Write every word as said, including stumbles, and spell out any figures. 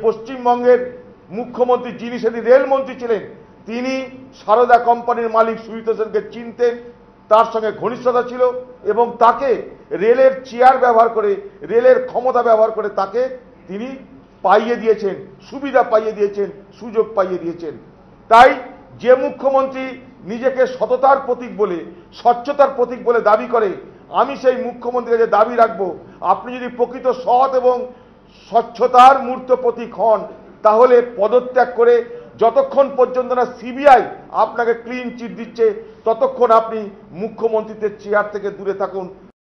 পশ্চিমবঙ্গের মুখ্যমন্ত্রী যিনি সেদিন রেলমন্ত্রী ছিলেন তিনি সারদা কোম্পানির মালিক সুজিত সেনকে চিনতেন, তার সঙ্গে ঘনিষ্ঠতা ছিল এবং তাকে রেলের চেয়ার ব্যবহার করে, রেলের ক্ষমতা ব্যবহার করে তাকে তিনি পাইয়ে দিয়েছেন, সুবিধা পাইয়ে দিয়েছেন, সুযোগ পাইয়ে দিয়েছেন। তাই যে মুখ্যমন্ত্রী নিজেকে সততার প্রতীক বলে, স্বচ্ছতার প্রতীক বলে দাবি করে, আমি সেই মুখ্যমন্ত্রীর কাছে দাবি রাখবো, আপনি যদি প্রকৃত সৎ এবং স্বচ্ছতার মূর্ত প্রতীক হন তাহলে পদত্যাগ করে যতক্ষণ পর্যন্ত না সিবিআই আপনাকে ক্লিন চিট দিচ্ছে ততক্ষণ আপনি মুখ্যমন্ত্রীদের চেয়ার থেকে দূরে থাকুন।